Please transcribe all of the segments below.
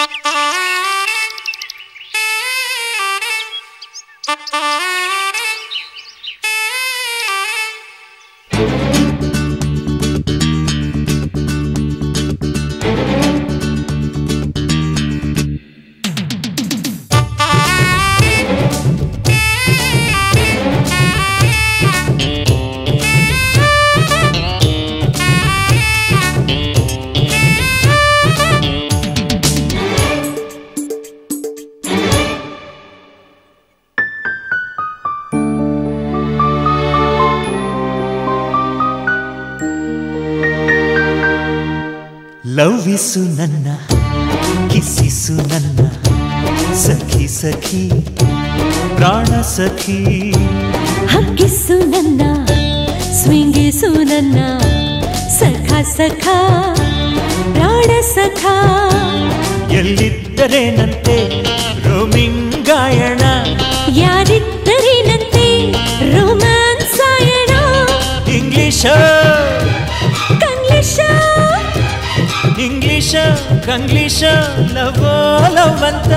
ಲವ್ವಿಸು ನನ್ನ ಕಿಸ್ಸಿಸು ನನ್ನ ಸಖಿ ಸಖಿ ಪ್ರಾಣ ಸಖಿ ಹಕ್ಕಿಸು ನನ್ನ ಸ್ವಿಂಗಿಸು ನನ್ನ ಸಖ ಸಖ ಪ್ರಾಣ ಸಖ ಎಲ್ಲಿದ್ದರೇನಂತೆ ರೋಮಿಂಗಾಯಣ ಯಾರಿದ್ದರೇನಂತೆ ರೋಮಾನ್ಸಾಯಣ ಇಂಗ್ಲಿಷ ಕಂಗ್ಲಿಷ ಇಂಗ್ಲಿಷ ಕಂಗ್ಲಿಷ ಲವೋ ಲವಂತ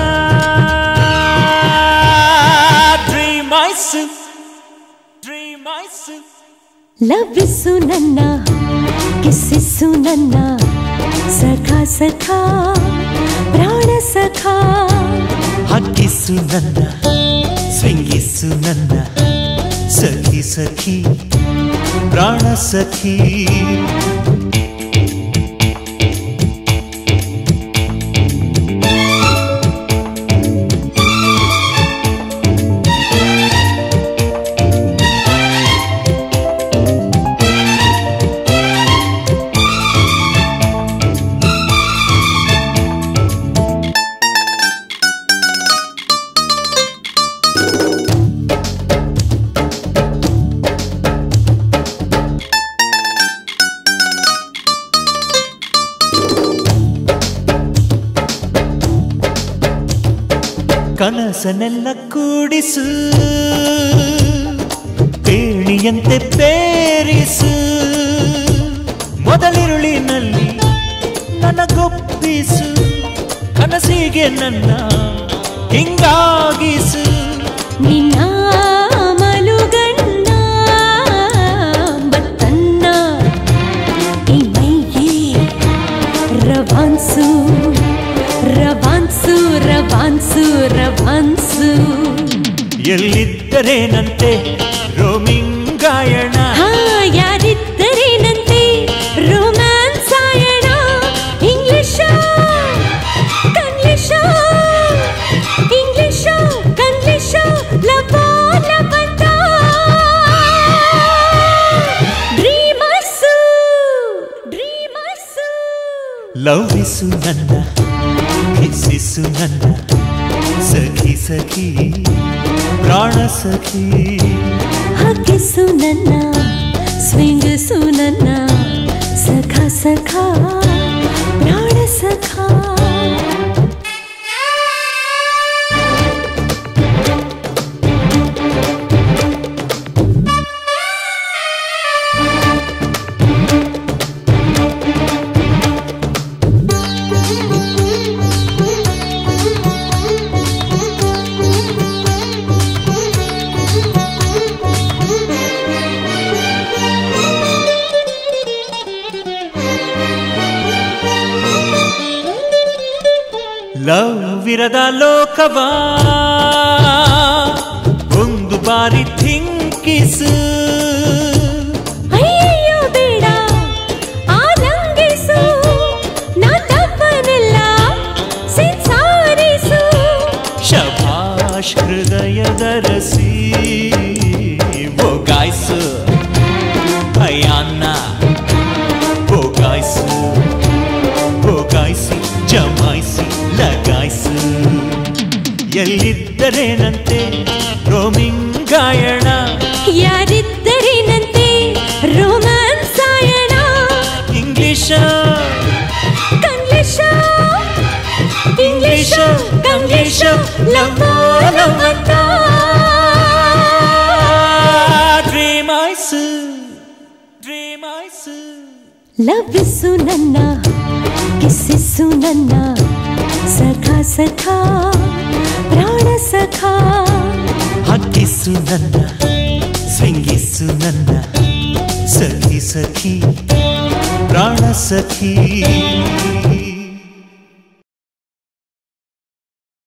ಡ್ರೀಮ್ ಐಸು ಲವ್ವಿಸು ನನ್ನ ಕಿಸ್ಸಿಸು ನನ್ನ ಸಖ ಸಖ ಪ್ರಾಣ ಸಖ ಹಕ್ಕಿಸು ನನ್ನ ಸ್ವಿಂಗಿಸು ನನ್ನ ಸಖಿ ಸಖಿ ಪ್ರಾಣ ಸಖಿ ಕನಸನೆಲ್ಲ ಕೂಡಿಸು ಪೇಣಿಯಂತೆ ಪೇರಿಸು ಮೊದಲಿರುಳಿನಲ್ಲಿ ನನಗೊಪ್ಪಿಸು ಕನಸಿಗೆ ನನ್ನ ಹಿಂಗಾಗಿಸು ನಿನ್ನ ಮಲುಗಣ್ಣ ಬತ್ತನ್ನ ಈ ಮೈಗೆ ರವಾನ್ಸು ರವಾನ್ಸು ರವಾನ್ಸು ರವಾನ್ಸು ಎಲ್ಲಿದ್ದರೇನಂತೆ ರೋಮಿಂಗಾಯಣ ಯಾರಿದ್ದರೇನಂತೆ ರೋಮಾನ್ಸಾಯಣ ಇಂಗ್ಲಿಷ ಕಂಗ್ಲಿಷ ಇಂಗ್ಲಿಷ ಕಂಗ್ಲಿಷ ಲವೋ ಲವಂತ ಡ್ರೀಮರ್ಸು ಲವ್ವಿಸು ನನ್ನ ಕಿಸ್ಸಿಸು ನನ್ನ ಸಖಿ ಸಖಿ ಪ್ರಾಣ ಸಖಿ ಹಕ್ಕಿಸು ನನ್ನ ಸ್ವಿಂಗಿಸು ನನ್ನ ಸಖ ಸಖ ಪ್ರಾಣ ಸಖ ಲವ್ವಿರದ ಲೋಕವಾ ಒಂದು ಬಾರಿ ಥಿಂಕಿಸು ಅಯ್ಯಯ್ಯೋ ಬೇಡ ಆಲಂಗಿಸು ನಾ ತಪ್ಪನೆಲ್ಲ ಸಿನ್ಸಾರಿಸು ಶಭಾಷ್ ಹೃದಯದ ರಸಿ ಒಗಾಯ್ಸು ಅಯ್ಯನ್ನ ಒಗಾಯ್ಸು ಒಗಾಯ್ಸಿ ಜಮಾಯಿಸಿ ಲಗಾಯ್ಸು ಎಲ್ಲಿದ್ದರೇನಂತೆ ರೋಮಿಂಗಾಯಣ ಯಾರಿದ್ದರೇನಂತೆ ರೋಮಾನ್ಸಾಯಣ ಇಂಗ್ಲಿಷ ಕಂಗ್ಲಿಷ ಇಂಗ್ಲಿಷ ಕಂಗ್ಲಿಷ ಲವೋ ಲವಂತ ಡ್ರೀಮ್ ಐಸು ಲವ್ವಿಸು ನನ್ನ ಕಿಸ್ಸಿಸು ನನ್ನ ಸಖಾ ಸಖಾ ಪ್ರಾಣ ಸಖಾ ಹಕ್ಕಿಸು ನನ್ನ ಸ್ವಿಂಗಿಸು ನನ್ನ ಸಖಿ ಸಖಿ ಪ್ರಾಣ ಸಖಿ